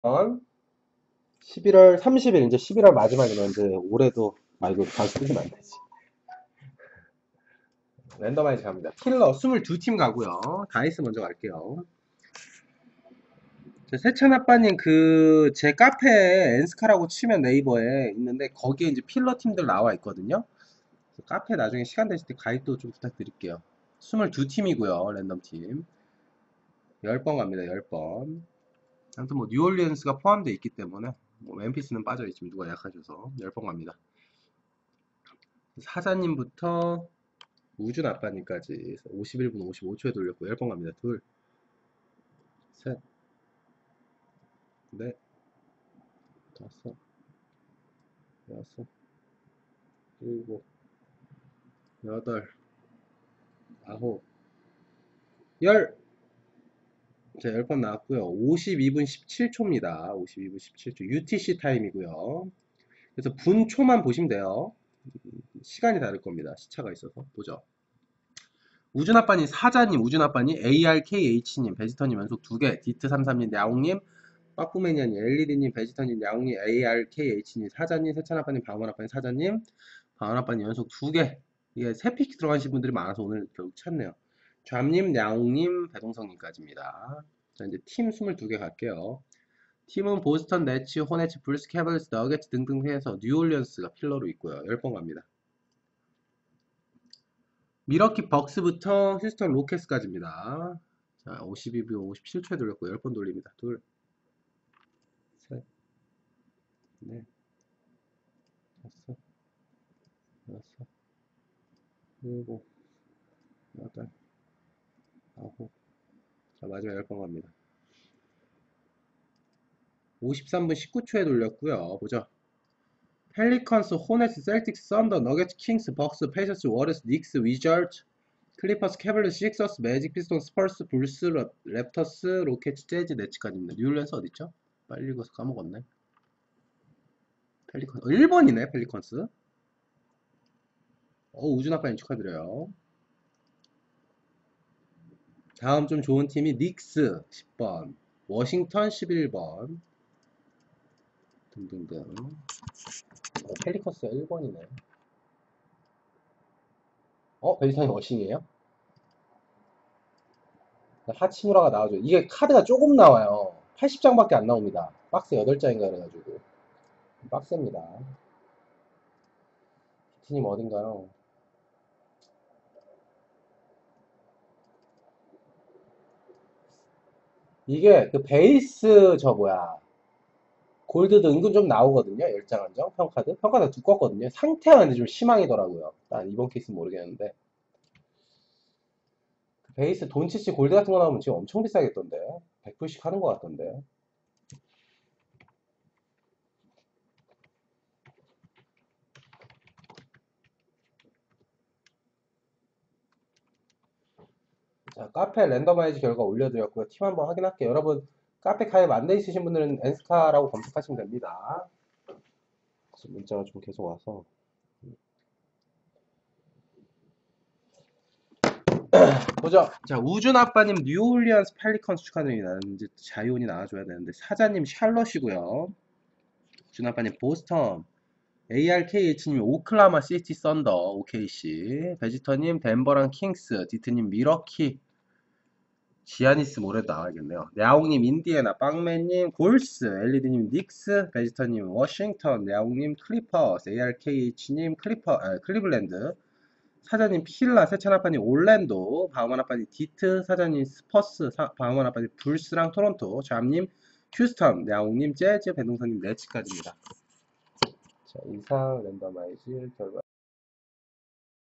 11월 30일, 이제 11월 마지막이면 이제 올해도, 이거 다 쓰시면 안 되지. 랜더마이즈 갑니다. 킬러 22팀 가고요. 다이스 먼저 갈게요. 세찬 아빠님 제 카페에 엔스카라고 치면 네이버에 있는데 거기에 이제 필러 팀들 나와 있거든요. 카페 나중에 시간 되실 때 가입도 좀 부탁드릴게요. 22팀이고요. 랜덤 팀. 10번 갑니다. 10번. 아무튼 뭐 뉴올리언스가 포함되어 있기 때문에 뭐 멤피스는 빠져있지만 누가 약하셔서 10번 갑니다. 사자님부터 우준 아빠님까지 51분 55초에 돌렸고 10번 갑니다. 둘, 셋, 넷, 다섯, 여섯, 일곱, 여덟, 아홉, 열! 자, 10번 나왔고요. 52분 17초입니다. 52분 17초. UTC 타임이고요. 그래서 분초만 보시면 돼요. 시간이 다를 겁니다. 시차가 있어서. 보죠. 우준아빠님, 사자님, 우준아빠님, ARKH님, 베지터님 연속 2개, 디트33님, 야옹님, 빠꾸매니아님, 엘리디님, 베지터님, 야옹님, ARKH님, 사자님, 세찬아빠님, 방원아빠님, 사자님, 방원아빠님 연속 2개. 이게 3픽 들어가신 분들이 많아서 오늘 결국 찾네요. 좌님, 야옹님, 배동성님까지입니다. 자, 이제 팀 22개 갈게요. 팀은 보스턴, 네츠, 호네츠, 불스, 캐벌스, 너게츠 등등 해서 뉴올리언스가 필러로 있고요. 10번 갑니다. 미러키 벅스부터 휴스턴 로켓스까지입니다. 자, 52秒 57초에 돌렸고 10번 돌립니다. 둘, 셋, 넷, 다섯, 여섯, 일곱, 여덟, 아홉. 자, 마지막 10번 갑니다. 53분 19초에 돌렸고요. 보죠. 펠리컨스, 호넷스, 셀틱스, 썬더, 너게츠, 킹스, 벅스, 페이서스, 워리스, 닉스, 위저트, 클리퍼스, 캐벌리스, 식서스, 매직, 피스톤, 스펄스, 불스, 랩터스, 로켓츠, 재즈, 네츠까지입니다. 뉴올리언스 어디있죠? 빨리 읽어서 까먹었네. 펠리컨스 1번이네. 펠리컨스. 우준아빠님 축하드려요. 다음 좀 좋은 팀이 닉스 10번, 워싱턴 11번 등등등. 펠리컨스가 1번이네. 베지터님 워싱이에요? 하치무라가 나와줘요. 이게 카드가 조금 나와요. 80장밖에 안 나옵니다. 박스 8장인가 그래가지고 빡셉니다. 팀 어딘가요? 이게 그 베이스 골드도 은근 좀 나오거든요. 10장 한정 평카드. 평카드가 두껍거든요. 상태가 근데 좀 희망이더라고요. 난 이번 케이스는 모르겠는데 그 베이스 돈치치 골드 같은 거 나오면 지금 엄청 비싸겠던데. 100불씩 하는 것 같던데. 자, 카페 랜더마이즈 결과 올려드렸고요. 팀 한번 확인할게요. 여러분, 카페 가입 안 돼 있으신 분들은 엔스카라고 검색하시면 됩니다. 문자가 좀 계속 와서. 보죠. 자, 우준 아빠님 뉴올리언스 펠리컨스 축하드립니다. 이제 자이온이 나와줘야 되는데, 사자님 샬럿이고요. 우준 아빠님 보스턴, ARKH님 오클라마 시티 썬더, OKC, 베지터님 덴버랑 킹스, 디트님 미러키, 지아니스 모레도 나와야겠네요. 야옹님 인디애나, 빵맨님 골스, 엘리드님 닉스, 베지터님 워싱턴, 야옹님 클리퍼스, ARKH님 클리블랜드, 사자님 필라, 세찬아빠님 올랜도, 바우만아빠님 디트, 사자님 스퍼스, 바우만아빠님 불스랑 토론토, 잠님 휴스턴, 야옹님 재즈, 배동선님 네츠까지입니다. 자, 이상 랜더마이즈 결과